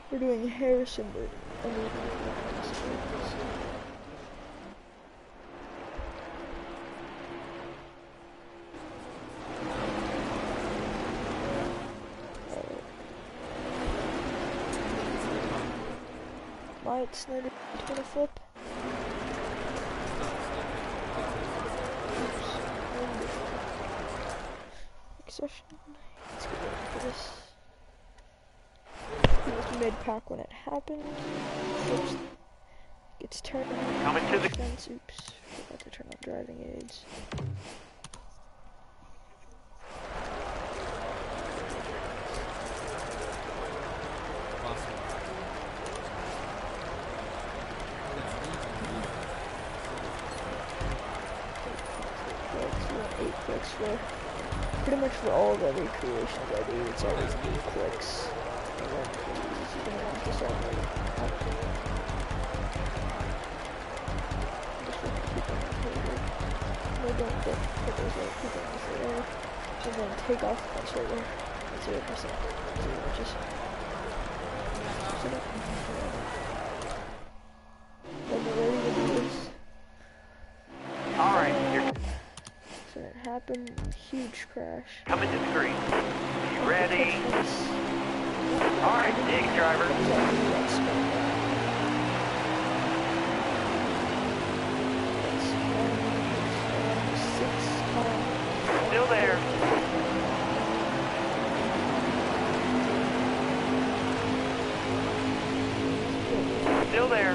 We're doing Harrison, but Myatt, Snider, Daytona flip. Session. Let's get ready for this. He was mid-pack when it happened. Oops. Gets turned on. Coming to the fence. Oops. Forgot to turn on driving aids. Pretty much for all the recreations I do, it's always 8 clicks. And then you're gonna want this all the way up. Just for keeping it clear. No, don't put those right, keep it off there. And then take off the fence right there. That's 0%. 0 inches. Then we're ready to do this. Alright, you're So it happened, huge crash. coming to the green. You ready? Alright, dig driver. Still there. Still there.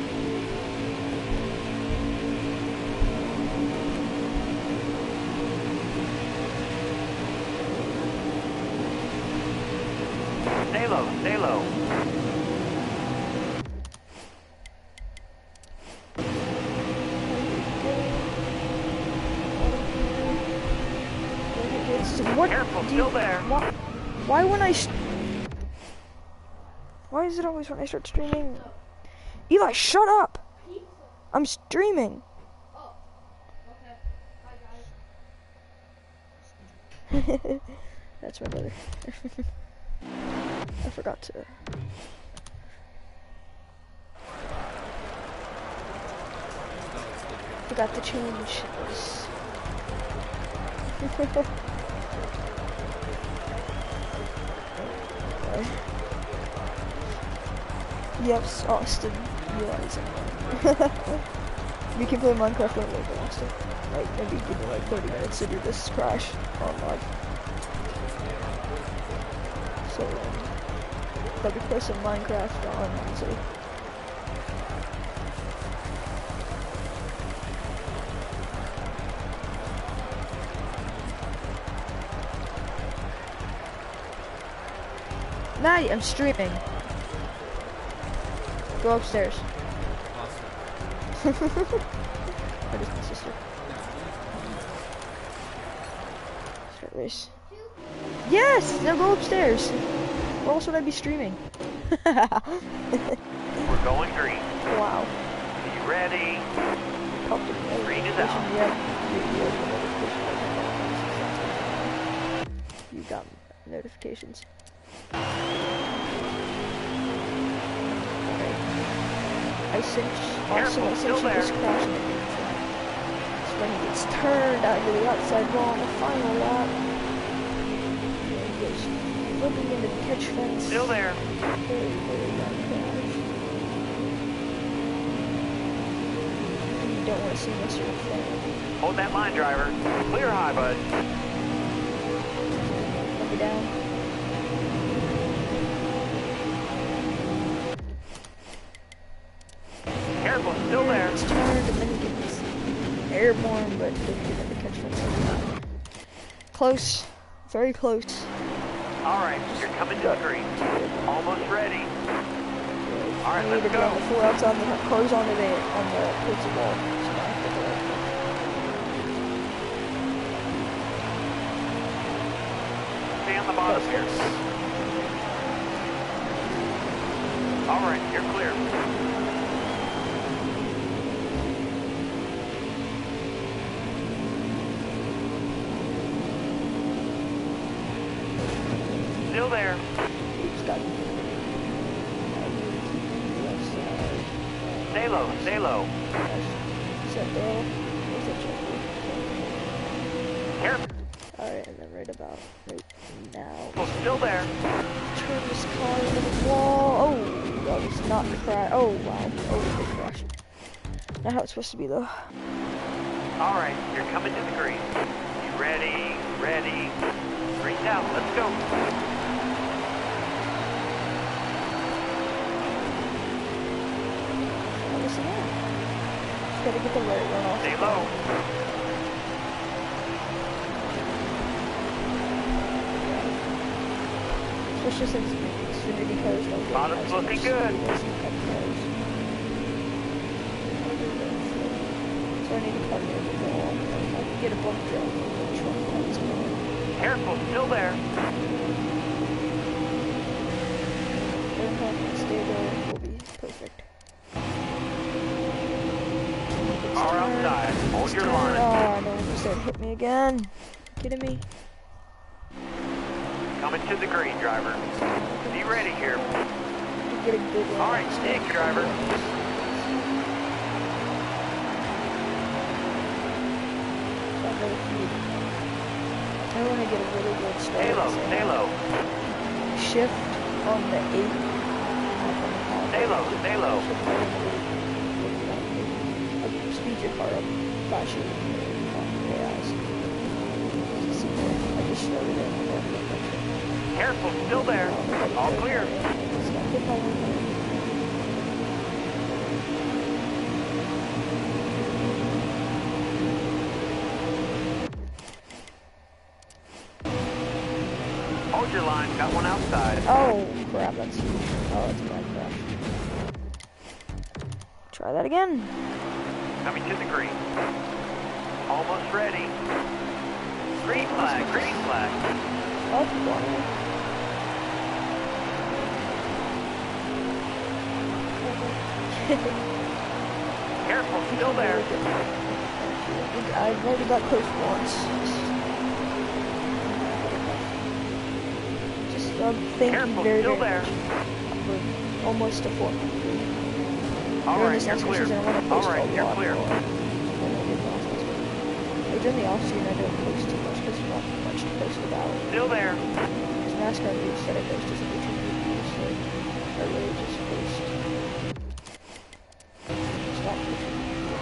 Stay low, stay low. What? Careful, still there. Why when why is it always when I start streaming? Eli, shut up! I'm streaming. Oh, okay. Bye, guys. That's my brother. I forgot to. Forgot to change this. Yes, Austin. Realizing. We can play Minecraft later, Austin. Like, maybe give me like 30 minutes to do this crash on live. So, let me play some Minecraft on, so. Night, I'm streaming. Go upstairs. That is my sister. Start race. Yes! Now go upstairs. Or else would I be streaming? We're going green. Wow. You ready? Green is out. You got notifications. I sent you this crash in the intro. It's when he gets turned out to the outside wall on the final lap. And he goes flipping into the catch fence. Still there. Very, very bad crash. You don't want to see this sort of thing. Hold that line, driver. Clear high, bud. Let me down. Careful, still there. It's turned and then he gets airborne, but didn't get into catch fence. Close. Very close. Alright, you're coming to the green. Almost ready. Alright, I let's need to go. go before outside the cars on the towards the wall. So now I have to go. Stay on the bottom here. Alright, you're clear. Still there. Oops, got it. Stay low, stay low. Is that Dale? Is that Jeffrey? Careful. Alright, and then right now. Oh, still there. Turn this car into the wall. Oh, God, it's not crash. Oh, wow. Oh, it crashed. Not how it's supposed to be, though. All right, you're coming to the green. You ready? Ready. Green's out. Let's go. Oh, listen in. Just gotta get the right run off. Stay low. Especially since Xfinity cars don't get Bottom's as looking much good. speed as the Cup cars. So I need to cut near the wall. I can get a bump drop with the truck lights going. Careful, still there. If I can stay there, we'll be perfect. Car outside. Hold your line. Oh, no one just there to hit me again. Kidding me? Coming to the green, driver. Be ready here. Get a good one. All right, stick, driver. I want to get a really good start. Stay low, stay low. Shift on the 8. Stay low, stay low. Speed your car up. Flash it. I just started it. Careful, still there. All clear. It's not hit my window. Hold your line. Got one outside. Oh, crap, that's huge. Oh, that's a bad crash. Try that again. Coming to the green. Almost ready. Green flag, green flag. Oh, keep going. Careful, still there. I've already got close once. Thank Careful, you very, still very there. much. We're almost to 4. All right, you're clear. All right, you're clear. During the off-season, I don't post too much because there's not much to post about. Still there. Because NASCAR news that I post doesn't get too many views, so I really just post. Stop posting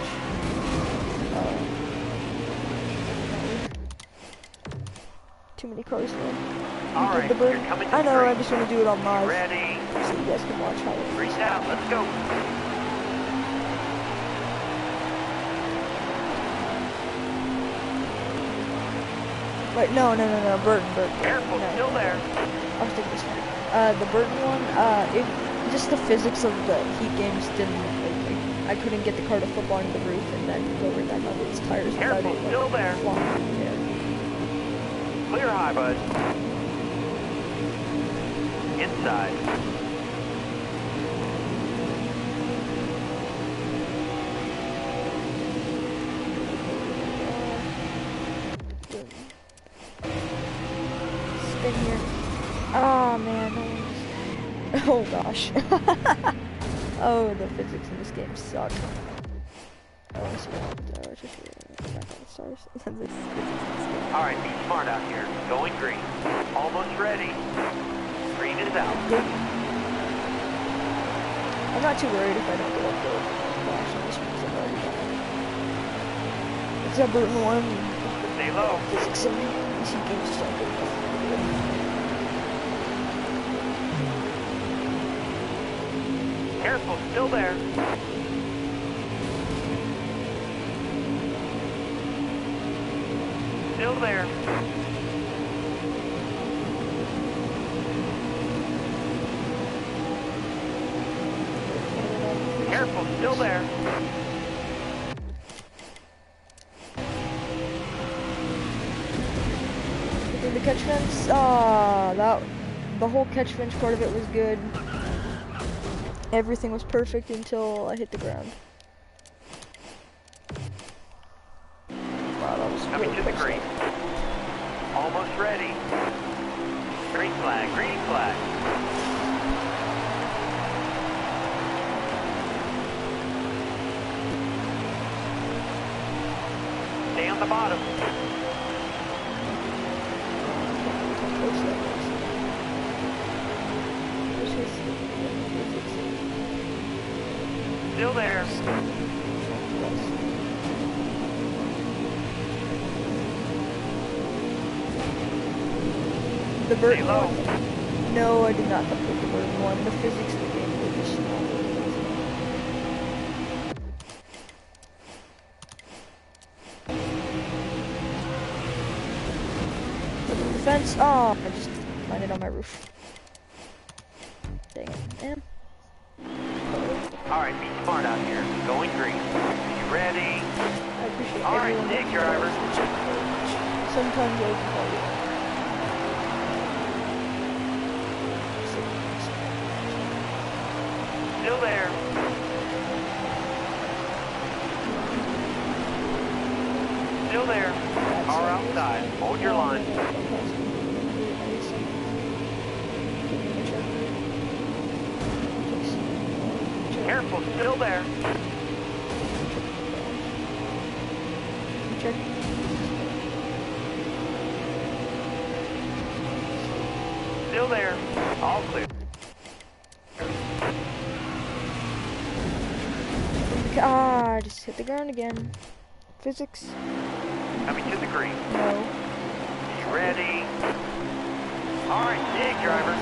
too many cars though. All right, you're coming to I know, green. I just want to do it on live. Ready. So you guys can watch how it Green's out. Let's go. Wait, no, Burton. Careful, No. still there. I was thinking this one. The Burton one, just the physics of the heat games didn't, I couldn't get the car to flip onto the roof and then go right back onto its tires without Careful, it, still there. flying. Yeah. Clear high, bud. Inside. Spin here. Oh man, no one's... Oh gosh. Oh, the physics in this game suck. Oh, it's just back on the stars. All right, be smart out here. Going green. Almost ready. Green is out. I'm not too worried if I don't get up the flash on this one because I've already done it. It's a Burton one. Stay low. Physics in these heat games just aren't good enough. Careful, still there. Still there. Careful, still there. Within the catch fence, the whole catch fence part of it was good. Everything was perfect until I hit the ground. Wow, that was Coming really to the close. green. Almost ready. Green flag, green flag. 1 the bottom. Still there. The Burton Stay low. one? No, I did not upgrade the Burton one. The physics of the game were just not really the fence. Oh, I just landed on my roof. Dang it, man. Alright, be smart out here. Going green. You ready? I appreciate Alright, everyone. dig driver. Sometimes I can call you. Still there. Still there. Car outside. Hold your line. Careful, still there. Check. Still there. All clear. Ah, just hit the ground again. Physics. Coming to the green. No. You ready? Alright, dig driver.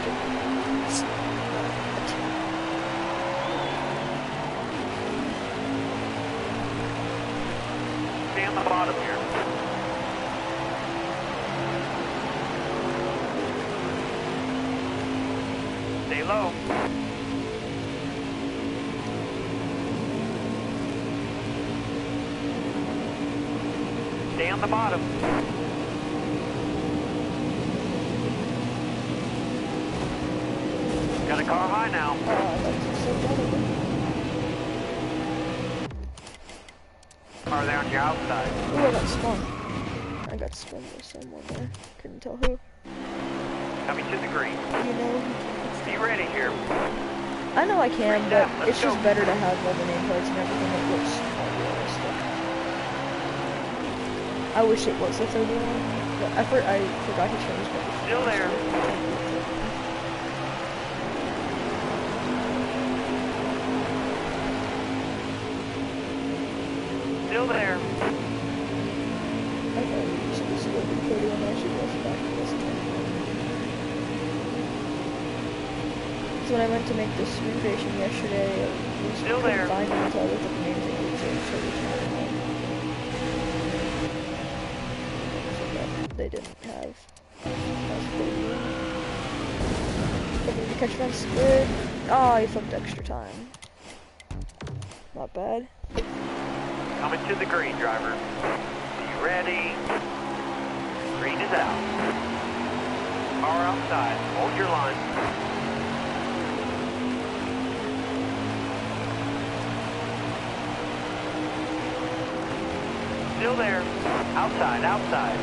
Stay on the bottom here. Stay low. Stay on the bottom. Got a car high now. Are they on your outside? Ooh, I got spun. I got spun by someone there. Couldn't tell who. Coming to the green. You know? Be ready here. I know I can, Green but down, let's it's just go. better to have all the nameplates and everything that looks more realistic. I wish it was the 31, but I forgot to change it. Still there. Still there. Okay, so this is what the 31 I should go back to this time. So when I went to make this recreation yesterday, I was Still couldn't there. find it until I looked at the names and it so they didn't have. That's pretty good. Okay, the catch fence good. Oh, you flipped extra time. Not bad. Coming to the green, driver. You ready? Green is out. Car outside. Hold your line. Still there. Outside, outside.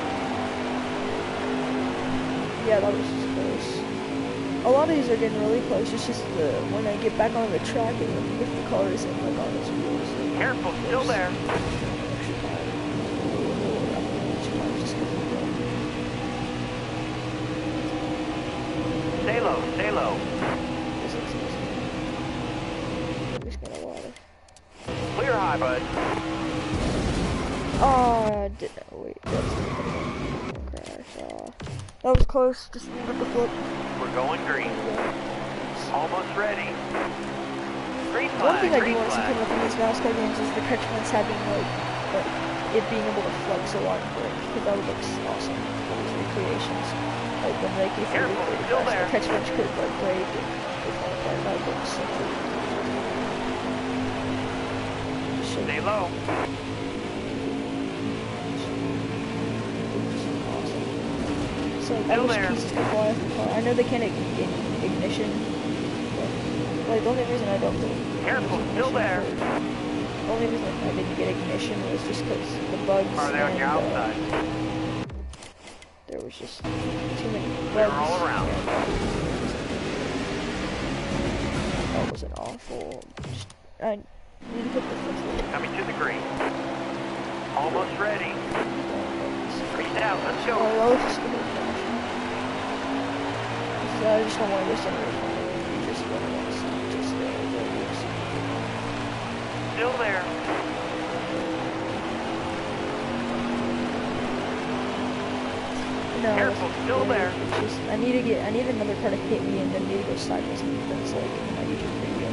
Yeah, that was just close. A lot of these are getting really close. It's just when I get back on the track and if the car isn't like on its wheels. Careful, still there. Extra time. Extra time just 'cause of the wind. Stay low, stay low. This looks easy. I'm just gonna water. Clear high, bud. Oh, wait, that's the crash. That was close, just with the flip. We're going green. Almost ready. Green flag, One thing I do green want to see flag. come up in these NASCAR games is the catch fence having like it being able to flex a lot and break, because that would look awesome for these recreations. Like when like if you Careful, recreate a still crash, there. the catch fence could like break and it fall apart. That would look so cool. Just show Stay you. low. So I Still wish there. pieces could fly off the car. I know they can't ignition, but like the only reason I don't think Careful, still there. The only reason I didn't get ignition was just because the bugs Are they on your and, outside? there was just too many bugs. They're all around. That was an awful. I need to put the flip. Coming to the green. Almost ready. Green out, let's go. Oh, that was just gonna crash. So I just don't want to miss anything. Just go Still there. No, Careful, still there. It's just, I need another car to hit me and then need to go sideways and that's like in my YouTube video.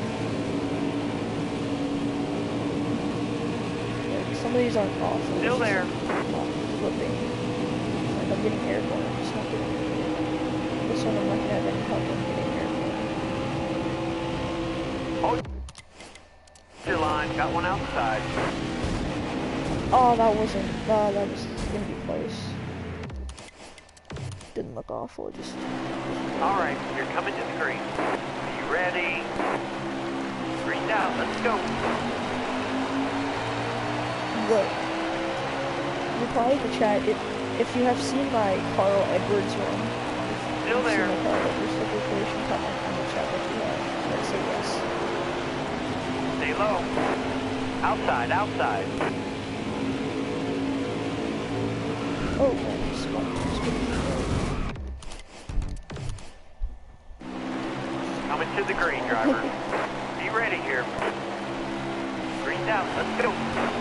Like, some of these aren't awful. Still there. Not flipping. Like, I'm getting airborne. I'm just not getting airborne. This one I'm not gonna have any help in getting airborne. Oh, your line, got one outside. Oh, that was gonna be close. Didn't look awful, just... Alright, you're coming to the green. Are you ready? Green out, let's go. Look, you're probably in the chat, if you have seen my Carl Edwards run, Still there. seen my Carl Edwards celebration, comment on the chat if you have, and say yes. Stay low. Outside, outside. Oh, man, smart. Coming to the green, driver. Be ready here. Green out, let's go.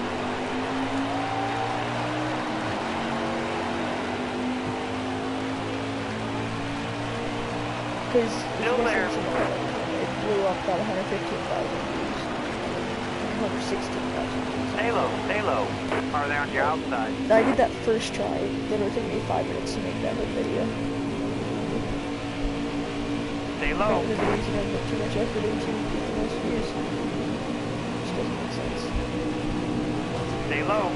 Because Still there. It blew up about 115,000 views. 116,000 views. Stay low, stay low. Are they on your outside? I did that first try. It literally took me 5 minutes to make that whole video. Stay low. The videos you don't put too much effort into to get the most views. Which doesn't make sense. Stay low.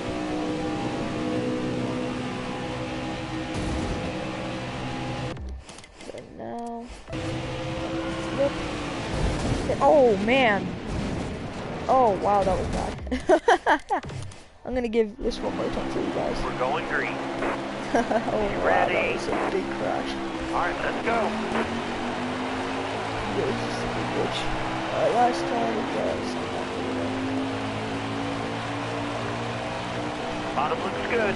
But now... Yep. Oh, man! Oh, wow, that was bad. I'm gonna give this one more time for you guys. We're going green. Oh, wow, ready? that was a big crash. Alright, let's go. It was just a big glitch. Last time it was. Bottom looks good.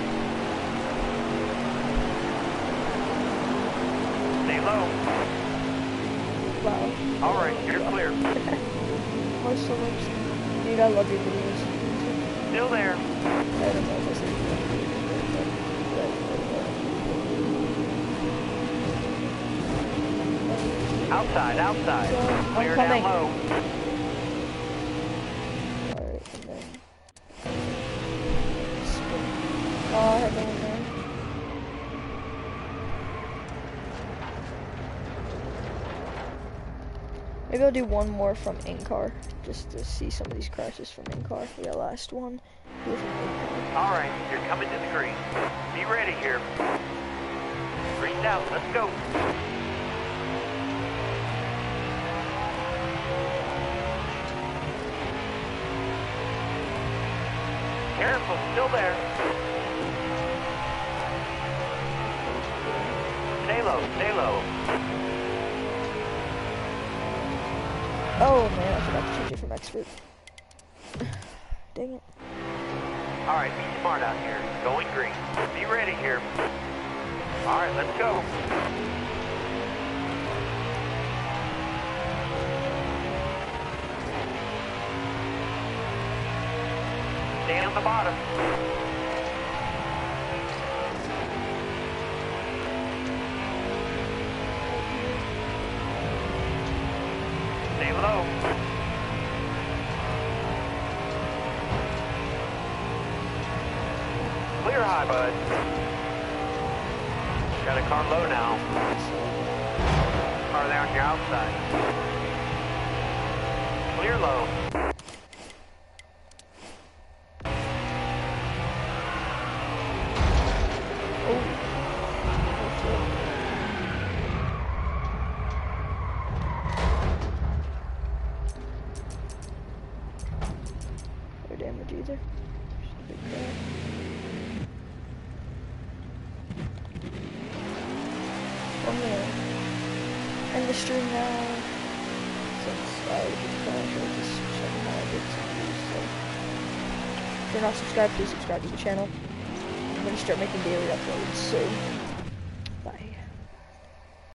Stay low. Wow. Alright, you're clear. Oh, so much. Dude, I love your videos. Still there. I don't know if I said Outside, outside. So, Clear I'm down coming. low. Alright, and then... Spin. Oh, I had no one there. Maybe I'll do one more from in-car, just to see some of these crashes from in-car. Yeah, last one. Do it from in-car. Alright, you're coming to the green. Be ready here. Greened out, let's go. Careful, still there. Stay low, stay low. Oh man, I forgot to change it from expert. Dang it. Alright, be smart out here. Going green. Be ready here. Alright, let's go. Stay on the bottom. Stay low. Clear high, bud. Got a car low now. Car there on your outside. Clear low. No damage either. Just a big crash. I'm gonna end the stream now. Since I did crash, I'll just check how I did some of these, so. If you're not subscribed, please subscribe to the channel. I'm gonna start making daily uploads soon.